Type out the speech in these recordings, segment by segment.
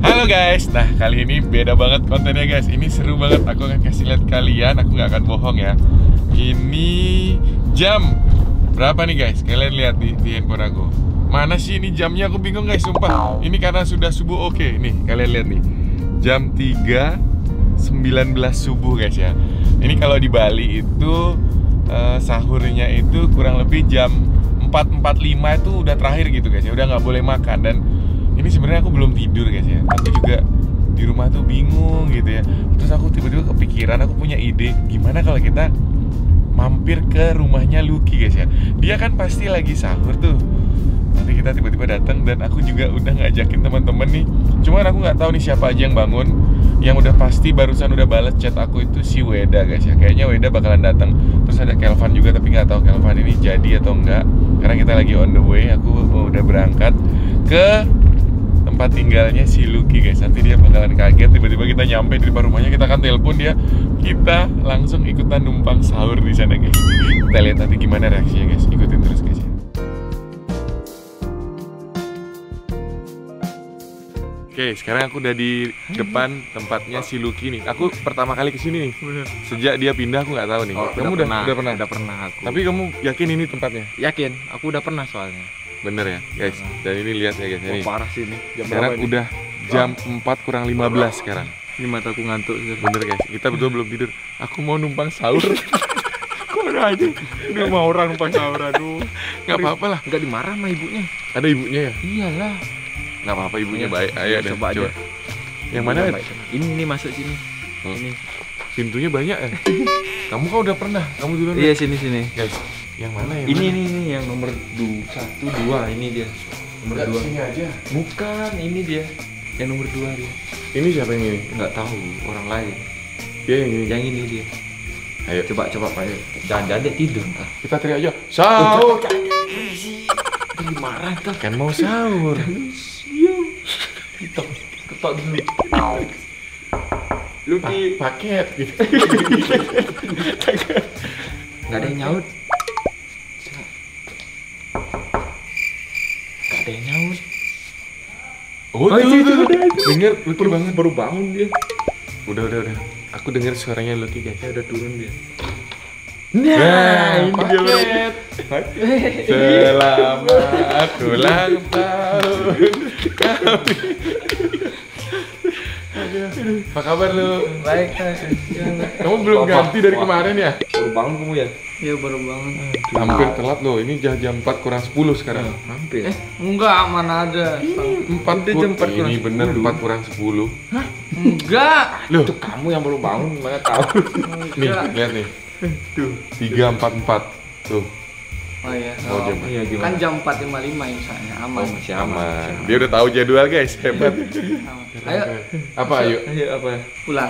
Halo guys, nah kali ini beda banget kontennya guys. Ini seru banget, aku akan kasih lihat kalian, aku nggak akan bohong ya. Ini jam berapa nih guys? Kalian lihat di handphone aku. Mana sih ini jamnya, aku bingung guys, sumpah. Ini karena sudah subuh, oke. Nih, kalian lihat nih. Jam 3.19 subuh guys ya. Ini kalau di Bali itu sahurnya itu kurang lebih jam 4.45 itu udah terakhir gitu guys ya. Udah nggak boleh makan. Dan ini sebenarnya aku belum tidur guys ya. Aku juga di rumah tuh bingung gitu ya. Terus aku tiba-tiba kepikiran, aku punya ide, gimana kalau kita mampir ke rumahnya Lucky guys ya. Dia kan pasti lagi sahur tuh. Nanti kita tiba-tiba datang, dan aku juga udah ngajakin teman-teman nih. Cuman aku nggak tahu nih siapa aja yang bangun. Yang udah pasti barusan udah balas chat aku itu si Weda guys ya. Kayaknya Weda bakalan datang. Terus ada Kelvan juga, tapi nggak tahu Kelvan ini jadi atau enggak. Karena kita lagi on the way. Aku udah berangkat ke tempat tinggalnya si Lucky guys. Nanti dia bakalan kaget tiba-tiba kita nyampe di depan rumahnya. Kita akan telepon dia, kita langsung ikutan numpang sahur di sana guys. Kita lihat nanti gimana reaksinya guys. Ikutin terus guys ya. Oke, sekarang aku udah di depan tempatnya si Lucky nih. Aku pertama kali kesini nih. Bener. Sejak dia pindah aku nggak tahu nih. Oh, kamu udah pernah? Udah pernah aku. Tapi kamu yakin ini tempatnya? Yakin, aku udah pernah soalnya. Bener ya guys. Dan ini lihat ya guys. Ini. Parah sih ini. Sekarang udah jam 4:15 sekarang. Ini mataku ngantuk. Bener guys, kita berdua belum tidur. Aku mau numpang sahur. Kok ada aja? Ini rumah orang numpang sahur, aduh. Gak apa-apa lah. Enggak dimarah sama ibunya. Ada ibunya ya? Iyalah. Gak apa-apa, ibunya baik. Ayo deh, coba aja. Yang mana? Ini masuk sini. Ini. Pintunya banyak ya? Kamu kan udah pernah? Kamu duluan? Iya, sini. Guys, yang mana yang Ini mana? nih yang nomor 1, 2 ini dia. Nomor 2. Sini aja. Bukan, ini dia. Yang nomor 2 dia. Ini siapa yang ini? Enggak tahu, orang lain. Dia yang ini. Yang ini dia. Ayo. Coba Pak. Jangan dia tidur entar. Kita teriak aja. Sahur. Dimarah tuh. Kan mau sahur. Ketok dulu. Lucky. Paket gitu. Nggak ada yang nyaut. Nggak ada yang nyaut. Oh, tuh. Dengar Lucky banget. Baru bangun dia. Udah. Aku dengar suaranya Lucky guys. Udah turun dia. Nah, ini dia. Selamat ulang tahun kami. Apa kabar lu? Baik. Kamu belum ganti dari kemarin ya? Baru bangun kamu ya? Iya baru bangun. Hampir telat loh. Ini jam 4:10 sekarang. Hampir. Enggak, mana ada. 4 jam 4 kurang ini bener 10. 4:10. Enggak. Loh, Itu kamu yang baru bangun, mana tahu. nih lihat nih. Tuh. 3:44. Tuh. Oh iya. Mau jam. Iya Kan gimana? jam 4.55 misalnya, aman. Oh, masih aman. Aman. Dia udah tahu jadwal guys. Hebat. Aman. Ayo Apa ayo? Ayo apa? pulang.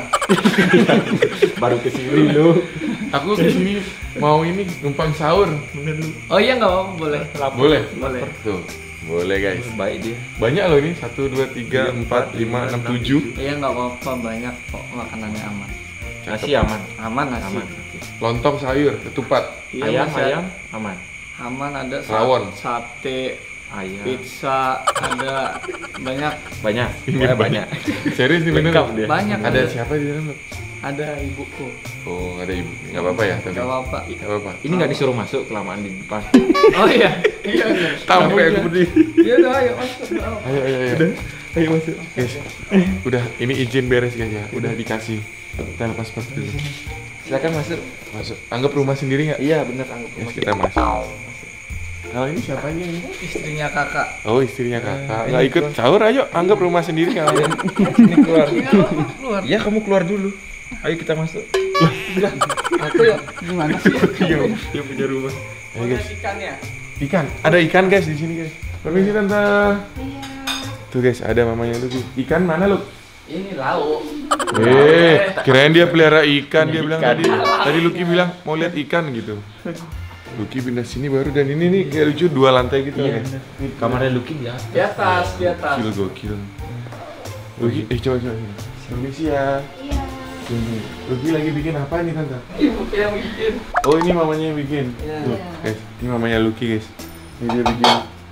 Baru kesini lu. Aku kesini mau ini numpang sahur. Oh iya nggak apa-apa, boleh. Boleh? Boleh. Tuh. Boleh guys. Baik dia. Banyak loh ini. 1, 2, 3, 4, 5, 6, 7. Iya nggak apa-apa, banyak kok makanannya aman. Nasi aman. Aman nasi. Aman. Lontong sayur, ketupat. Iya, masih Ayam aman. aman, ada Rawon. sate, Ayam. pizza, ada banyak. Banyak. Ini Banyak. Serius nih bener? Lengkap dia. Banyak. Ada siapa di dalam? Ada ibuku. Oh, ada ibu. Nggak apa-apa ya tapi. Nggak apa-apa. Nggak apa-apa. Ini nggak disuruh masuk, kelamaan di depan. Oh iya. Iya. Sampai aku berdiri. Iya udah, ayo masuk. Nggak apa-apa. Ayo. Ayo masuk. Guys, udah ini izin beres guys ya. Udah dikasih. Kita lepas sepatu dulu. Silakan masuk. Masuk. Anggap rumah sendiri nggak? Iya benar anggap Yes, rumah kita masuk. Kalau ini siapa ini? Istrinya kakak. Oh, istrinya kakak. Nggak ikut sahur, ayo. Anggap rumah sendiri nggak apa. Ini keluar. Iya, nggak apa-apa, keluar. Iya kamu keluar dulu. Ayo kita masuk. Aku ya gimana sih? Dia punya rumah. Ayo guys. Ikannya. Ikan. Ada ikan guys di sini guys. Permisi tante. Tuh guys, ada mamanya Lucky. Ikan mana lu? Ini lauk. Kirain dia pelihara ikan. Dia bilang tadi Lucky bilang mau lihat ikan gitu. Lucky pindah sini baru, dan ini nih kayak lucu 2 lantai gitu. Iya. Guys. Kamarnya Lucky ya. Di atas, di atas. Gokil. Lucky, coba sini. Permisi ya. Iya. Sini. Lucky lagi bikin apa ini tante? Ibu yang bikin. Oh, ini mamanya yang bikin. Iya. Tuh, guys, ini mamanya Lucky guys. Ini dia bikin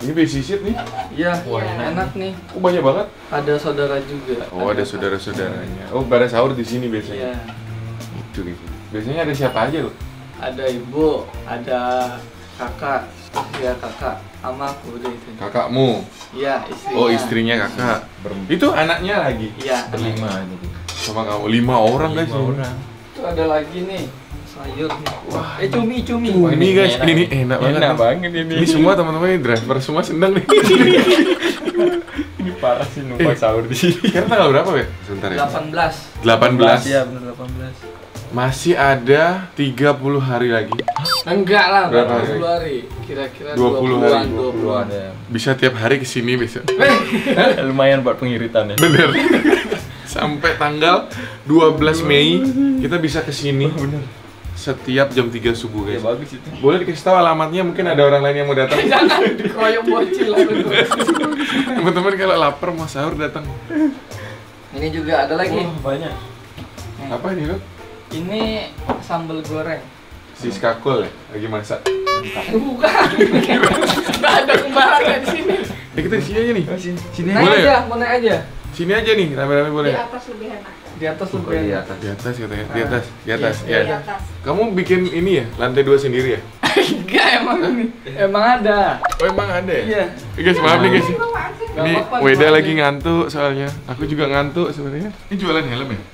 Ini babysit nih. Iya, Wah, enak nih. Oh banyak banget. Ada saudara juga. Oh ada saudara-saudaranya. Oh pada sahur di sini biasanya. Iya. Itu gitu. Biasanya ada siapa aja loh? Ada ibu, ada kakak. Iya kakak, sama aku udah itu. Kakakmu. Iya istrinya. Oh istrinya kakak. Itu anaknya lagi. Iya. Berlima jadi. Sama kamu 5 orang guys. 5 orang. Itu ada lagi nih sayur nih. Wah. Cumi. Wah, ini guys, enak. ini enak banget. Enak nih. banget ini. Ini semua teman-teman ini driver semua senang nih. Ini parah sih numpang sahur di sini. Sekarang tanggal berapa ya? Sebentar ya. 18. 18. Iya benar 18. Masih ada 30 hari lagi. Enggak lah, Berapa 20 hari. Kira-kira 20 20-an, hari. 20-an. Ada. Bisa tiap hari kesini besok. Lumayan buat pengiritan ya. Bener. Sampai tanggal 12 Mei kita bisa kesini. Bener. Setiap jam 3 subuh Ya guys. bagus itu. Boleh dikasih tahu alamatnya, mungkin ada orang lain yang mau datang. Jangan dikeroyok bocil lah. Teman-teman kalau lapar mau sahur datang. Ini juga ada lagi. Wah, banyak. Apa ini lo? Ini sambal goreng. Si skakol ya? Lagi masak. Bukan. Nggak ada kembarannya di sini. Ya kita di sini aja nih. Sini. Naik Boleh aja, mau naik aja. Sini aja nih, rame-rame boleh. Di atas lebih enak. Di atas lebih Di enak. atas. Di atas katanya, di atas, di atas. Iya, Ya. Di atas. Kamu bikin ini ya, lantai 2 sendiri ya? Enggak emang ini. Emang ada. Oh emang ada ya? Iya. Guys, maaf nih guys. Apaan sih? Nggak Ini apa-apa, Weda dimaafin. lagi ngantuk soalnya. Aku juga ngantuk sebenarnya. Ini jualan helm ya?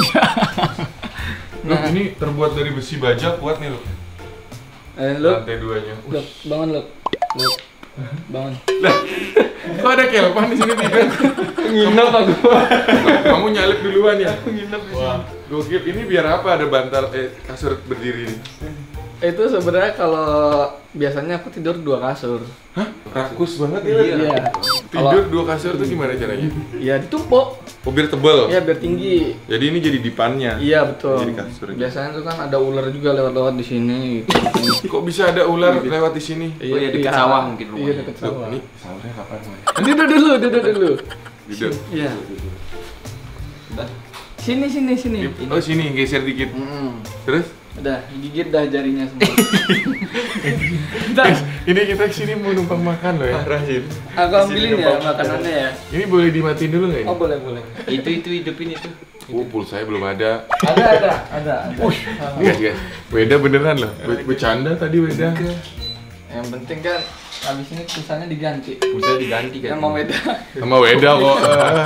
Loh, Nah. ini terbuat dari besi baja kuat nih loh. Lu, Lantai 2-nya. Lu, bangun lu. Lu. Bangun. Lah, kok ada kelpan di sini tidur? Nginep aku. Kamu nyalip duluan ya? Aku nginep di sini. Gokil, ini biar apa ada bantal kasur berdiri ini? Itu sebenarnya kalau biasanya aku tidur 2 kasur. Hah? Rakus banget ya? Iya. Tidur 2 kasur tuh gimana caranya? Iya ditumpuk. Oh, biar tebel. Iya biar tinggi. Jadi ini jadi dipannya. Iya betul. Jadi kasur. Biasanya tuh kan ada ular juga lewat-lewat di sini. Gitu. Kok bisa ada ular lewat di sini? Oh iya, dekat sawah mungkin Iya rumahnya. dekat Loh, sawah. ini sahurnya kapan? Boy? Duduk dulu. Duduk. Iya. Udah. Sini. Oh sini, geser dikit. Terus? Udah, gigit dah jarinya semua. Guys, ini kita kesini mau numpang makan loh ya. Parah sih. Aku ambilin ya makanannya ya. Ini boleh dimatiin dulu nggak ini? Oh boleh. Itu hidupin itu. Oh, pulsanya belum ada. Ada. Guys, Weda beneran loh. Bercanda tadi Weda. Yang penting kan habis ini pulsanya diganti. Pulsa diganti kan. Sama beda. Sama Weda kok.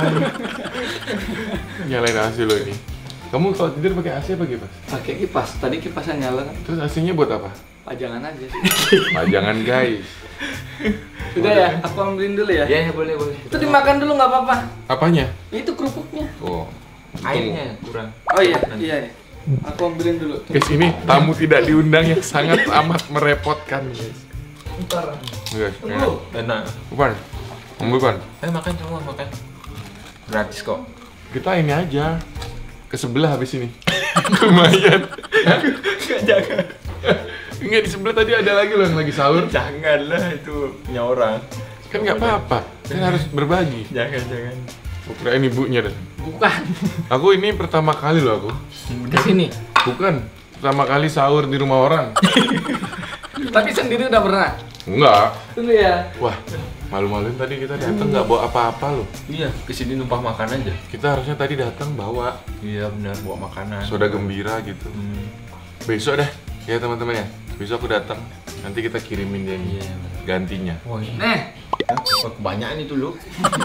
Nyalain AC lo ini. Kamu kalau tidur pakai AC apa kipas? Pakai kipas. Tadi kipasnya nyala kan. Terus AC-nya buat apa? Pajangan aja. Pajangan guys. Udah ya, aku ambilin dulu ya. Iya, boleh. Itu dimakan dulu nggak apa-apa. Apanya? Itu kerupuknya. Oh. Airnya kurang. Oh iya. Aku ambilin dulu. Guys, ini tamu tidak diundang yang sangat amat merepotkan guys. Ntar. Guys, Enak. Bukan. Bukan. Makan semua makan. Gratis kok. Kita ini aja. Ke sebelah habis ini. Lumayan. Jangan. Enggak, di sebelah tadi ada lagi loh yang lagi sahur. Janganlah itu punya orang. Kan nggak apa-apa. Kan harus berbagi. Jangan. Aku kirain ibunya dah. Bukan. Aku ini pertama kali loh aku. Di sini. Bukan. Pertama kali sahur di rumah orang. Tapi sendiri udah pernah. Enggak. Tunggu ya. Wah, malu-maluin tadi kita datang nggak bawa apa-apa loh. Iya, kesini numpang makan aja. Kita harusnya tadi datang bawa Iya benar, bawa makanan. soda gembira gitu. Besok dah ya teman-teman ya. Besok aku datang. Nanti kita kirimin dia Iya. gantinya. Wah, ini. Nih. Kebanyakan itu lu.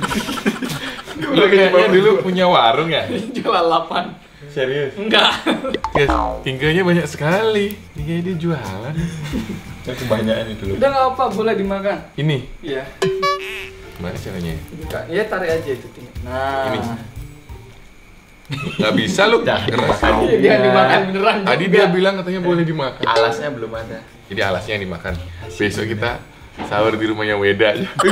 Lu kayaknya dulu punya warung ya? Jual 8. Serius? Enggak. Guys, tingkahnya banyak sekali. Tingkahnya dia jualan. Kebanyakan itu lu. Udah nggak apa, boleh dimakan. Ini, Iya. gimana caranya? Buka. Iya tarik aja itu tinggal. Nah. Ini. Nggak bisa lu. Jangan Keras. dimakan. Iya, dia dimakan beneran. Tadi juga. dia bilang katanya boleh dimakan. Alasnya belum ada. Jadi alasnya yang dimakan. Besok kita sahur di rumahnya Weda.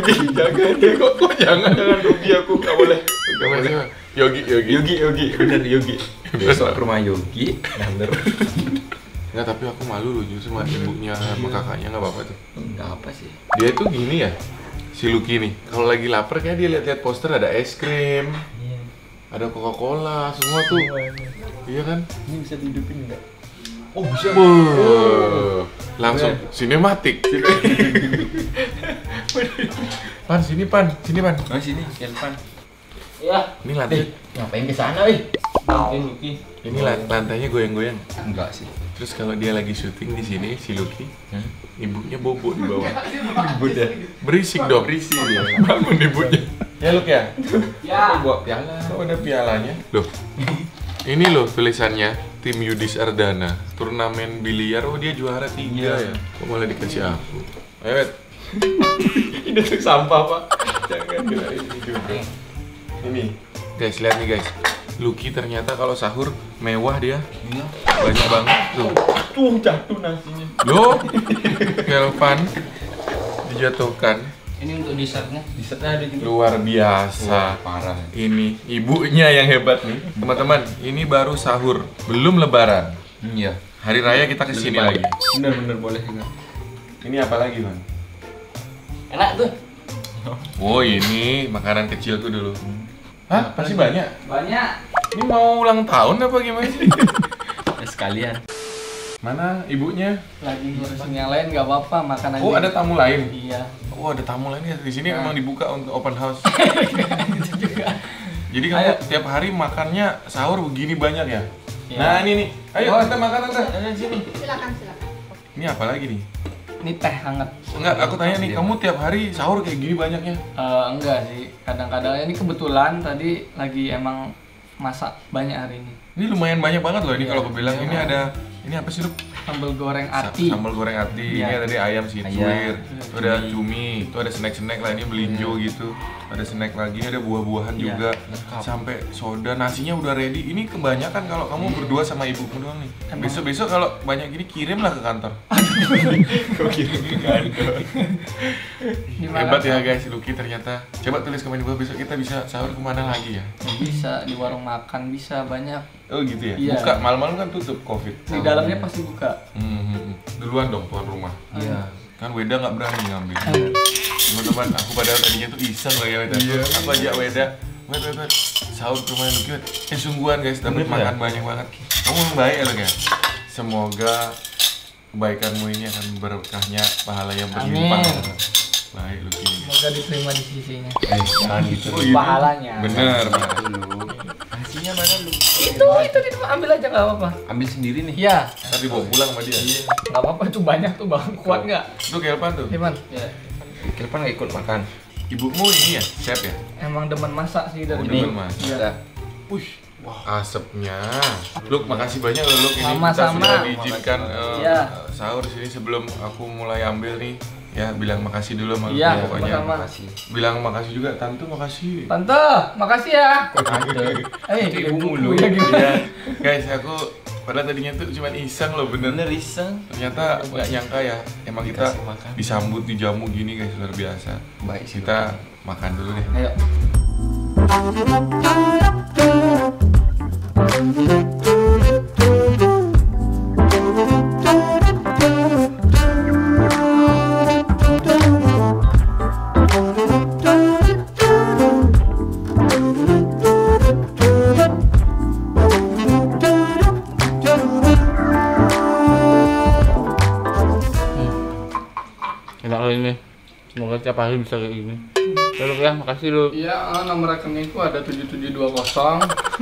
Kok jangan rugi aku, nggak boleh. Nggak boleh. Yogi. Bener Yogi. Besok ke rumah Yogi. Bener. Nggak, tapi aku malu loh justru sama ibunya sama kakaknya, nggak apa-apa tuh. Nggak apa sih. Dia tuh gini ya, si Lucky nih. Kalau lagi lapar kayak dia lihat-lihat poster ada es krim, ada Coca-Cola, semua tuh. Iya kan? Ini bisa dihidupin nggak? Oh bisa. Wow. Langsung sinematik. Pan, sini Pan, sini Pan. Oh sini, Kelpan. Ya. Ini lantai, Ngapain ke sana, Luki. ini lantainya goyang-goyang. Enggak sih. Terus kalau dia lagi syuting di sini si Lucky, ibunya bobo di bawah. Ribut ya. Berisik dong. Berisi dia. Bangun ibunya. Ya Luk ya. Ya. Bawa piala. Oh, ada pialanya. Loh. Ini loh tulisannya tim Yudis Ardana, turnamen biliar. Oh dia juara 3 ya. Kok malah dikasih aku? Ayo, Wet. Ini tuh sampah pak. Jangan kira ini juga. Ini, guys lihat nih guys. Lucky ternyata kalau sahur mewah dia. Iya. Banyak banget tuh. Tuh jatuh nasinya. Loh, Kelvan dijatuhkan. Ini untuk dessertnya. Dessertnya ada juga. Luar biasa. Parah. Ini ibunya yang hebat nih. Teman-teman, ini baru sahur, belum lebaran. Iya. Hari raya kita kesini lagi. Bener-bener boleh juga. Ini apa lagi, Bang? Enak tuh. Oh, ini makanan kecilku dulu. Hah? Pasti banyak? Banyak. Ini mau ulang tahun apa gimana sih? Ya sekalian. Mana ibunya? Lagi ngurusin yang lain nggak apa-apa, makan aja. Oh, ada tamu lain? Iya. Oh, ada tamu lain ya? Di sini Nah. memang dibuka untuk open house. Gitu juga. Jadi kamu tiap hari makannya sahur begini banyak ya? Iya. Nah, ini nih. Ayo, tante makan tante. Sini. Silakan, silakan. Ini apa lagi nih? Ini teh hangat. Enggak, aku tanya nih, kamu tiap hari sahur kayak gini banyaknya? Enggak sih. Kadang-kadang ini kebetulan tadi lagi emang masak banyak hari ini. Ini lumayan banyak banget loh ini Iya. kalau aku bilang. Ini ada, ini apa sih, Luk? Sambal goreng ati. Sambal goreng ati, Iya. ini ada ayam situir, Ayam. itu ada cumi, itu ada snack-snack lah, ini belinjo gitu. Ada snack lagi, ada buah-buahan Iya, juga. lengkap. Sampai soda, nasinya udah ready. Ini kebanyakan kalau kamu berdua sama ibumu doang nih. Besok-besok kalau banyak gini kirimlah ke kantor. Kok kirim ke kantor? Gimana? Hebat ya guys, Lucky ternyata. Coba tulis komen di bawah, besok kita bisa sahur kemana lagi ya? Bisa di warung makan, bisa banyak. Oh gitu ya? Iya. Buka, malam-malam kan tutup covid. Di dalamnya pasti buka. Duluan dong tuan rumah. Iya. Kan Weda nggak berani ngambil. Teman-teman, aku padahal tadinya tuh iseng lah ya Weda. Aku ajak Weda, Wed, sahur ke rumah Lucky, Wed. Sungguhan guys, dapat Bener makan ya? banyak banget. Kamu yang baik ya Lucky ya? Semoga kebaikanmu ini akan berkahnya, pahalanya berlimpah. Amin. Baik Lucky. Semoga diterima di sisinya. Jangan gitu. Oh, gitu. Pahalanya. Bener, Pak. Dulu. Nasinya mana lu? Itu di depan, ambil aja nggak apa-apa. Ambil sendiri nih. Iya. Ntar dibawa pulang sama dia. Nggak apa-apa, itu banyak tuh bang. Kuat nggak? Itu Kelpan tuh. Gimana? Ya. Kelpan nggak ikut makan. Ibumu ini ya, chef ya? Emang demen masak sih dari Oh, dulu. demen masak. Iya. Wih, asapnya. Luk, makasih banyak loh Luk, ini kita Sama-sama. sudah diizinkan Iya. sahur sini sebelum aku mulai ambil nih. Ya, bilang makasih dulu sama Luk, Iya, pokoknya. sama-sama. Makasih. Bilang makasih juga, Tante makasih. Tante, makasih ya. Ibu mulu. Ya, gimana? Iya, guys, aku padahal tadinya tuh cuma iseng loh, bener. Bener iseng. Ternyata nggak nyangka ya, emang kita Dikasih makan. disambut dijamu gini guys, luar biasa. Baik sih. Kita makan dulu deh. Ayo. Enak kali ini. Semoga tiap hari bisa kayak gini. Lalu ya, makasih lu. Iya, nomor rekeningku ada 7720.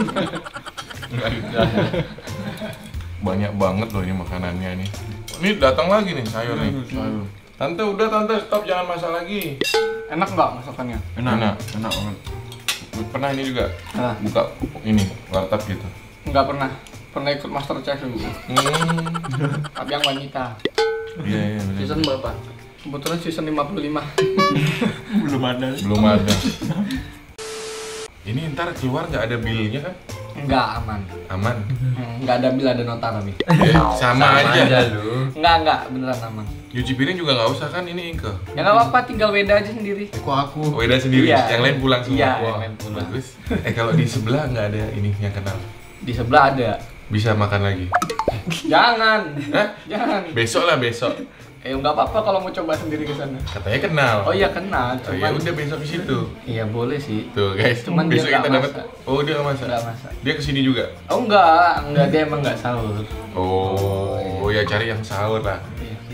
Banyak banget loh ini makanannya nih. Ini datang lagi nih sayur nih. Sayur. Tante udah tante stop jangan masak lagi. Enak nggak masakannya? Enak. Enak banget. Pernah ini juga Ah. buka ini warteg gitu. Nggak pernah. Pernah ikut Masterchef dulu. Tapi yang wanita. Iya iya benar. Season berapa? Kebetulan season 55. Belum ada. Belum ada. Ini ntar keluar nggak ada bilnya kan? Enggak, aman. Aman. Nggak ada bil, ada notar tapi. Sama aja. lu. Enggak, beneran aman. Nyuci piring juga nggak usah kan ini Inke. Ya nggak apa-apa, tinggal Weda aja sendiri. Kok aku? Weda sendiri, Iya. yang lain pulang semua. Iya, Wah, yang lain pulang. Bagus. Kalau di sebelah nggak ada ini yang kenal. Di sebelah ada. Bisa makan lagi. Jangan. Hah? Jangan. Besok lah besok. Nggak apa-apa kalau mau coba sendiri ke sana. Katanya kenal. Oh iya kenal, Oh, ya cuman udah besok ke situ. iya boleh sih. Tuh guys, Cuman dia besok kita nggak dapat. masak. Oh dia nggak masak. Nggak masak. Dia kesini juga. Oh enggak, dia emang nggak sahur. Oh ya cari yang sahur lah. Iya.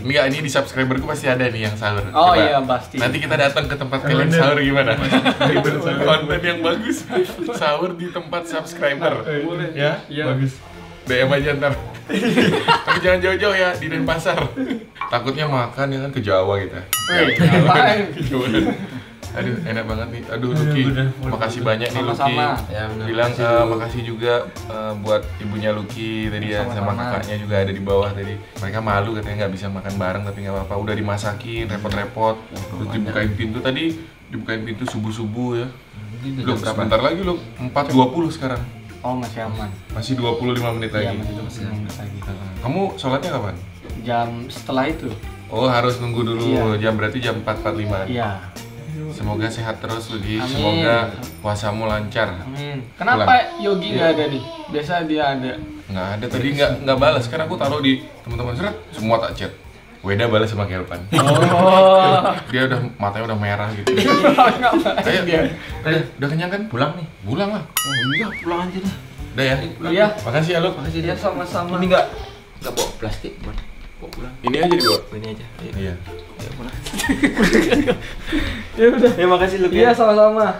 Enggak, ini di subscriberku pasti ada nih yang sahur. Oh Coba. iya pasti. Nanti kita datang ke tempat kalian sahur gimana? Konten yang bagus. Sahur di tempat subscriber. Boleh. Ya? Bagus. DM aja ntar. Tapi jangan jauh-jauh ya, di Denpasar. Takutnya makan ya kan ke Jawa kita. Wih, ngapain? Aduh, enak banget nih. Aduh, Lucky. Makasih banyak nih Lucky. Sama-sama. Ya, benar. Bilang makasih juga buat ibunya Lucky tadi ya, sama Sama-sama. kakaknya juga ada di bawah tadi. Mereka malu katanya nggak bisa makan bareng, tapi nggak apa-apa. Udah dimasakin, repot-repot. Terus dibukain pintu tadi, dibukain pintu subuh-subuh ya. Loh, sebentar lagi loh, 4.20 sekarang. Oh masih aman. Masih 25 menit Iya lagi. masih aman lagi. Kamu sholatnya kapan? Jam setelah itu. Oh, harus nunggu dulu. Iya. Berarti jam 4.45. Iya. Semoga sehat terus Lucky. Amin. Semoga puasamu lancar. Amin. Kenapa Yogi nggak ada nih? Biasa dia ada. Nggak ada, tadi nggak balas. Karena aku taruh di teman-teman seret, semua tak chat. Weda balas sama Kelpan. Oh. Dia udah matanya udah merah gitu. Ngapain Ayo, dia? udah kenyang kan? Pulang nih. Pulang lah. Oh iya, pulang aja dah. Udah ya. Iya. Makasih ya lu. Makasih Iya dia. sama-sama. Ini enggak bawa plastik buat bawa pulang. Ini aja dibawa. Ini aja. Ayo. Iya. Ayo pulang. Ya udah. Ya makasih lu. Iya sama-sama.